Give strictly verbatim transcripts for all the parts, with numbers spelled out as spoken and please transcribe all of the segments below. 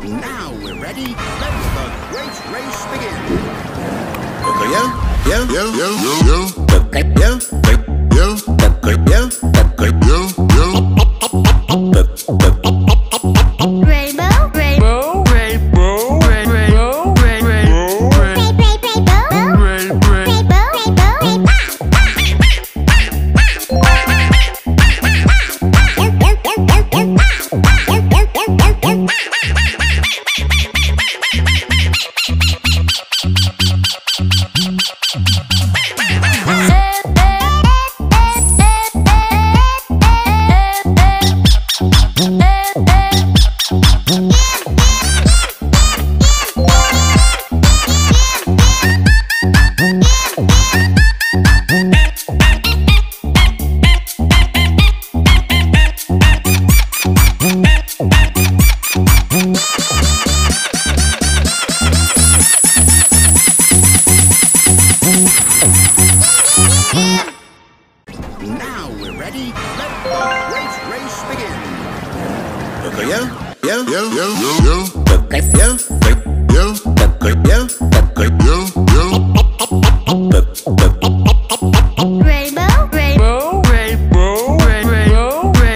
Now we're ready. Let the great race begin. Pocoyo, yo, yo, yo, yo, yo. Pocoyo, yo, Pocoyo, Pocoyo, yo. Rainbow, rainbow, rainbow, rainbow, rainbow, Now we're ready. Let the great race begin. Pocoyo, yo, yo, yo, yo, yo. Pocoyo, yo, Pocoyo, Pocoyo, yo. rainbow, rainbow, rainbow, rainbow,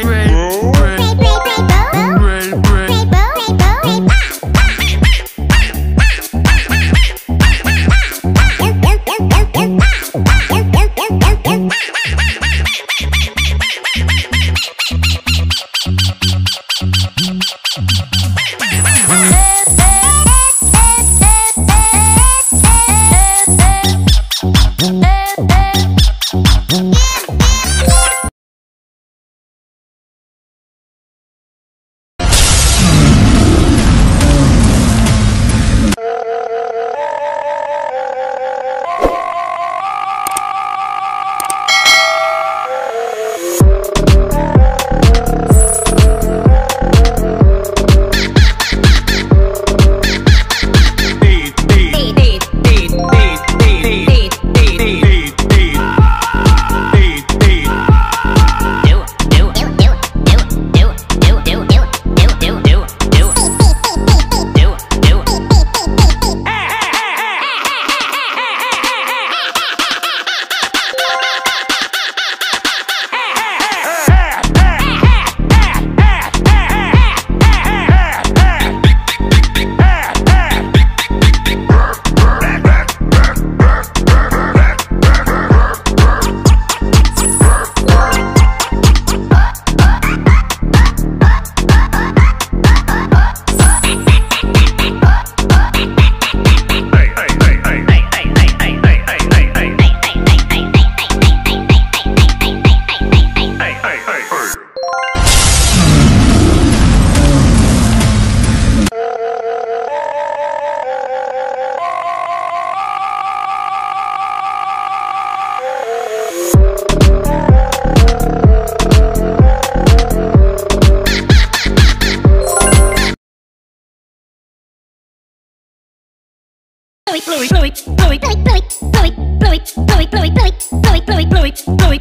Bluey, Bluey, Bluey, Bluey, Bluey, Bluey, Bluey, Bluey, Bluey, Bluey, Bluey, Bluey, Bluey, Bluey,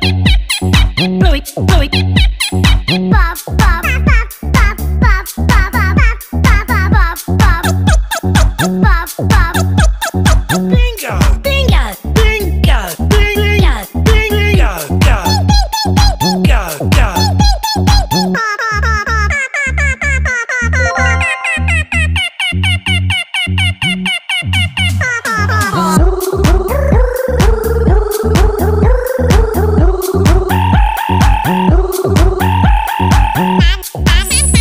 Bluey, Bluey, Bob, Bob, Bob, Bob, Bob, Bob, Bob, Bob, Bob, Bob, Bob, Bingo, Bingo, Bingo, Bingo, Bingo, go, go, go. Bye.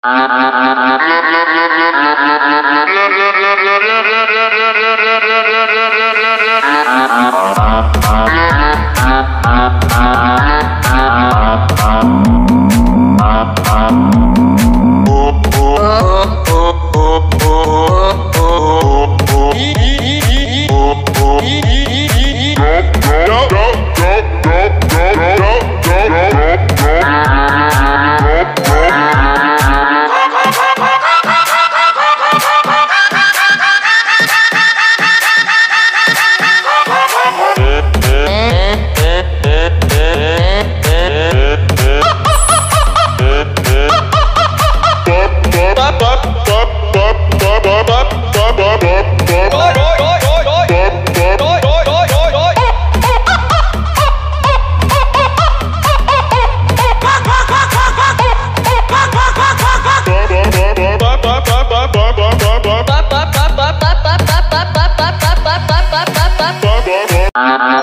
Uh-uh.